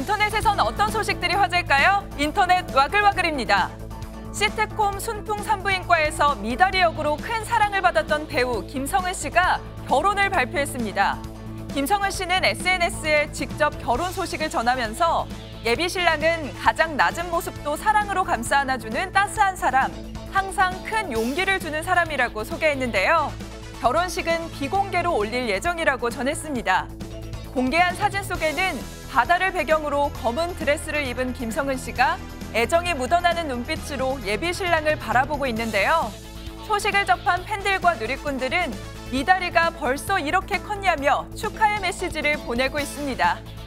인터넷에선 어떤 소식들이 화제일까요? 인터넷 와글와글입니다. 시트콤 순풍 산부인과에서 미다리 역으로 큰 사랑을 받았던 배우 김성은 씨가 결혼을 발표했습니다. 김성은 씨는 SNS에 직접 결혼 소식을 전하면서 예비 신랑은 가장 낮은 모습도 사랑으로 감싸 안아주는 따스한 사람, 항상 큰 용기를 주는 사람이라고 소개했는데요. 결혼식은 비공개로 올릴 예정이라고 전했습니다. 공개한 사진 속에는 바다를 배경으로 검은 드레스를 입은 김성은 씨가 애정이 묻어나는 눈빛으로 예비 신랑을 바라보고 있는데요. 소식을 접한 팬들과 누리꾼들은 미다리가 벌써 이렇게 컸냐며 축하의 메시지를 보내고 있습니다.